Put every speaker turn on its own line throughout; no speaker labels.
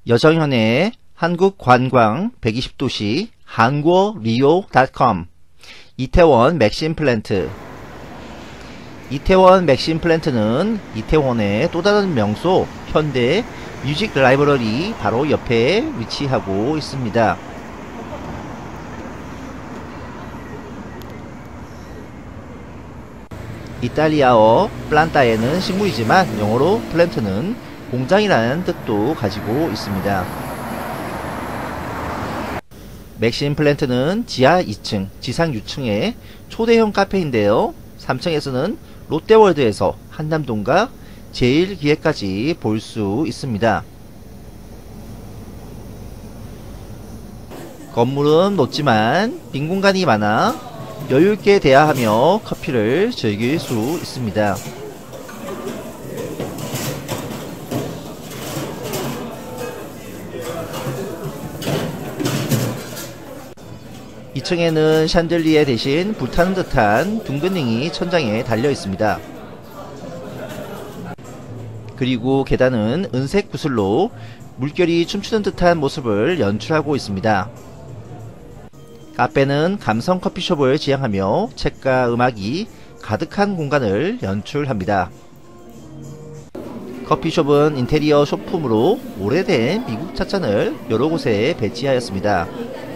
여정현의 한국관광 120도시 한국리오.com 이태원 맥심 플랜트. 이태원 맥심 플랜트는 이태원의 또 다른 명소 현대 뮤직 라이브러리 바로 옆에 위치하고 있습니다. 이탈리아어 플란타에는 식물이지만 영어로 플랜트는 공장이라는 뜻도 가지고 있습니다. 맥심 플랜트는 지하 2층, 지상 6층의 초대형 카페인데요. 3층에서는 롯데월드에서 한남동과 제1기획까지 볼 수 있습니다. 건물은 높지만 빈 공간이 많아 여유있게 대화하며 커피를 즐길 수 있습니다. 2층에는 샹들리에 대신 불타는 듯한 둥근능이 천장에 달려 있습니다. 그리고 계단은 은색 구슬로 물결이 춤추는 듯한 모습을 연출하고 있습니다. 카페는 감성 커피숍을 지향하며 책과 음악이 가득한 공간을 연출합니다. 커피숍은 인테리어 소품으로 오래된 미국 찻잔을 여러 곳에 배치하였습니다.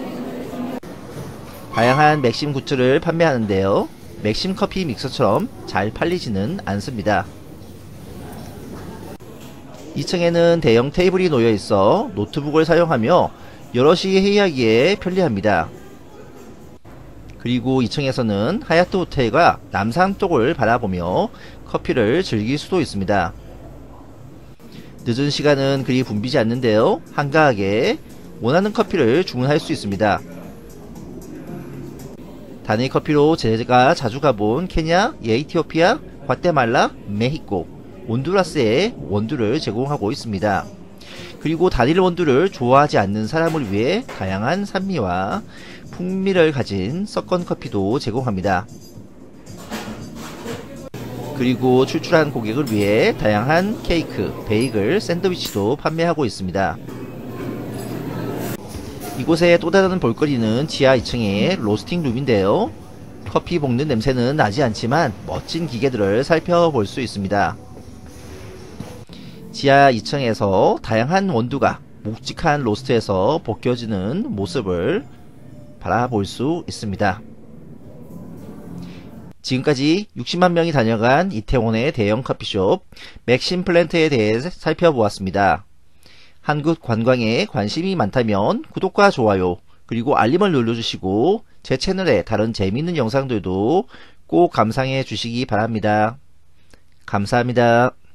다양한 맥심 굿즈를 판매하는데요. 맥심 커피 믹서처럼 잘 팔리지는 않습니다. 2층에는 대형 테이블이 놓여 있어 노트북을 사용하며 여럿이 회의하기에 편리합니다. 그리고 2층에서는 하얏트 호텔과 남산 쪽을 바라보며 커피를 즐길 수도 있습니다. 늦은 시간은 그리 붐비지 않는데요. 한가하게 원하는 커피를 주문할 수 있습니다. 단일 커피로 제가 자주 가본 케냐, 에티오피아, 과테말라, 메히코, 온두라스에 원두를 제공하고 있습니다. 그리고 단일 원두를 좋아하지 않는 사람을 위해 다양한 산미와 풍미를 가진 섞은 커피도 제공합니다. 그리고 출출한 고객을 위해 다양한 케이크, 베이글, 샌드위치도 판매하고 있습니다. 이곳의 또 다른 볼거리는 지하 2층의 로스팅 룸인데요. 커피 볶는 냄새는 나지 않지만 멋진 기계들을 살펴볼 수 있습니다. 지하 2층에서 다양한 원두가 묵직한 로스트에서 벗겨지는 모습을 바라볼 수 있습니다. 지금까지 60만 명이 다녀간 이태원의 대형 커피숍 맥심 플랜트에 대해 살펴보았습니다. 한국 관광에 관심이 많다면 구독과 좋아요 그리고 알림을 눌러주시고 제 채널의 다른 재미있는 영상들도 꼭 감상해 주시기 바랍니다. 감사합니다.